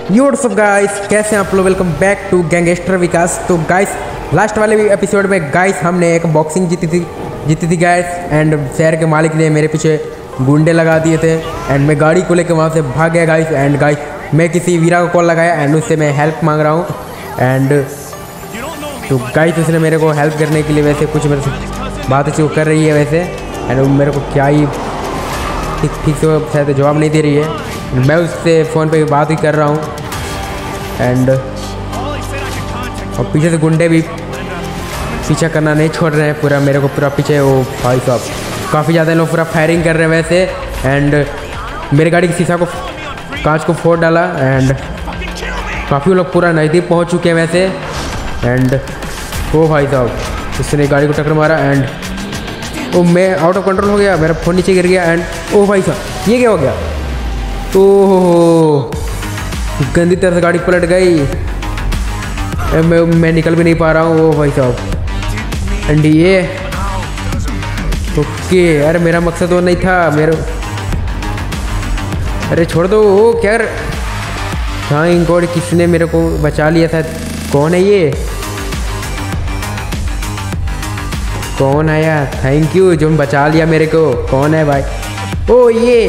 WhatsApp guys, कैसे हैं आप लोग। Welcome back to gangster Vikas. तो गाइस लास्ट वाले भी एपिसोड में गाइस हमने एक बॉक्सिंग जीती थी गाइस, एंड शहर के मालिक ने मेरे पीछे गुंडे लगा दिए थे एंड मैं गाड़ी को लेकर वहाँ से भाग गया गाइस। एंड गाइस मैं किसी वीरा को कॉल लगाया एंड उससे मैं हेल्प मांग रहा हूँ। एंड तो गाइस उसने मेरे को हेल्प करने के लिए वैसे कुछ मेरे से बात चीत कर रही है वैसे, एंड मेरे को क्या ही ठीक से शायद जवाब नहीं दे रही है। मैं उससे फ़ोन पे बात ही कर रहा हूँ एंड और पीछे से गुंडे भी पीछा करना नहीं छोड़ रहे हैं, पूरा मेरे को पूरा पीछे वो भाई साहब काफ़ी ज़्यादा लोग पूरा फायरिंग कर रहे हैं वैसे। एंड मेरी गाड़ी के शीशा को कांच को फोड़ डाला एंड काफ़ी लोग पूरा नज़दीक पहुंच चुके हैं वैसे। एंड ओ भाई साहब उसने गाड़ी को टक्कर मारा एंड ओ मैं आउट ऑफ कंट्रोल हो गया, मेरा फ़ोन नीचे गिर गया। एंड ओ भाई साहब ये क्या हो गया, ओह गंदी तरह से गाड़ी पलट गई। मैं निकल भी नहीं पा रहा हूँ। ओ भाई साहब एंड ये ओके, अरे मेरा मकसद वो नहीं था मेरे, अरे छोड़ दो। ओ क्या थैंक गॉड किसने मेरे को बचा लिया था। कौन है ये, कौन आया, थैंक यू जो बचा लिया मेरे को। कौन है भाई, ओ ये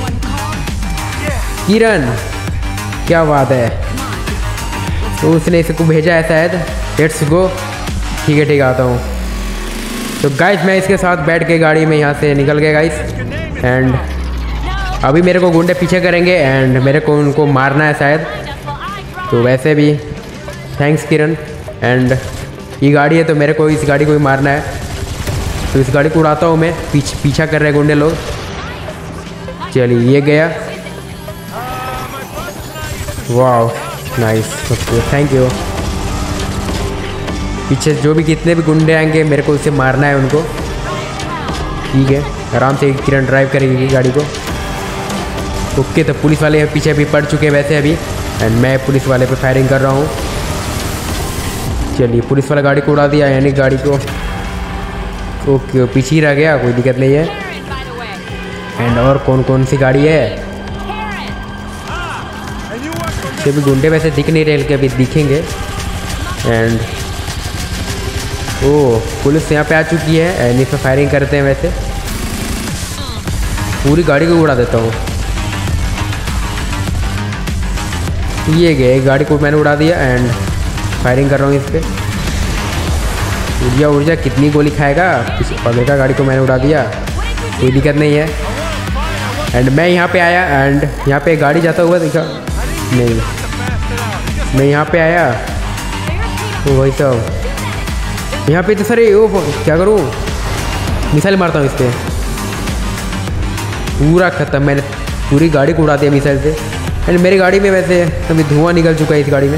किरण, क्या बात है। तो उसने इसको भेजा है शायद, लेट्स गो। ठीक है आता हूँ। तो गाइस मैं इसके साथ बैठ के गाड़ी में यहाँ से निकल गया गाइस। एंड अभी मेरे को गुंडे पीछे करेंगे एंड मेरे को उनको मारना है शायद। तो वैसे भी थैंक्स किरण। एंड ये गाड़ी है तो मेरे को इस गाड़ी को भी मारना है, तो इस गाड़ी को उड़ाता हूँ मैं। पीछा कर रहे हैं गुंडे लोग। चलिए ये गया, वाह नाइस, ओके थैंक यू। पीछे जो भी कितने भी गुंडे आएंगे मेरे को उसे मारना है उनको। ठीक है आराम से किरण ड्राइव करेगी गाड़ी को। ओके तो पुलिस वाले पीछे भी पड़ चुके हैं वैसे अभी, एंड मैं पुलिस वाले पे फायरिंग कर रहा हूँ। चलिए पुलिस वाला गाड़ी को उड़ा दिया, यानी गाड़ी को ओके पीछे ही रह गया, कोई दिक्कत नहीं है। एंड और कौन कौन सी गाड़ी है, भी गुंडे वैसे दिख नहीं रहे के अभी दिखेंगे। एंड ओ पुलिस यहाँ पे आ चुकी है एंड इस पर फायरिंग करते हैं वैसे। पूरी गाड़ी को उड़ा देता हूँ। ये गए, गाड़ी को मैंने उड़ा दिया एंड फायरिंग कर रहा हूँ इस पर। ऊर्जा कितनी गोली खाएगा, पगले का गाड़ी को मैंने उड़ा दिया, कोई दिक्कत नहीं है। एंड मैं यहाँ पे आया एंड यहाँ पे गाड़ी जाता हुआ देखा नहीं, मैं यहाँ पे आया। ओ भाई साहब यहाँ पे तो सर ओ क्या करूँ, मिसाइल मारता हूँ इस पर, पूरा ख़त्म। मैंने पूरी गाड़ी को उड़ा दिया मिसाइल से। एंड मेरी गाड़ी में वैसे अभी धुआं निकल चुका है इस गाड़ी में।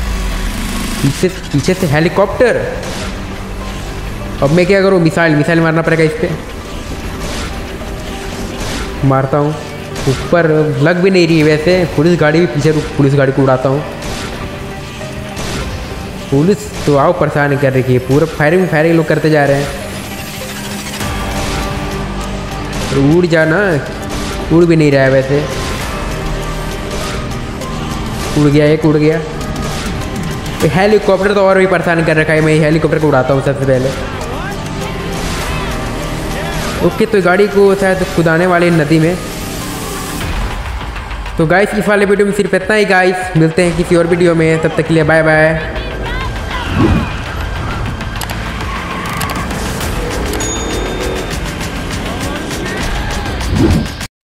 पीछे से हेलीकॉप्टर, अब मैं क्या करूँ, मिसाइल मारना पड़ेगा इस पर। मारता हूँ, ऊपर लग भी नहीं रही है वैसे। पुलिस गाड़ी भी पीछे, पुलिस गाड़ी को उड़ाता हूँ। पुलिस तो आओ परेशान कर रही है, पूरा फायरिंग लोग करते जा रहे हैं। उड़ जाना, उड़ भी नहीं रहा है वैसे। उड़ गया, एक उड़ गया। हेलीकॉप्टर तो और भी परेशान कर रखा है, मैं हेलीकॉप्टर को उड़ाता हूँ सबसे पहले। ओके तो गाड़ी को शायद कुदाने वाली नदी में। तो गाइस इस वाले वीडियो में सिर्फ इतना ही गाइस, मिलते हैं किसी और वीडियो में, तब तक के लिए बाय बाय।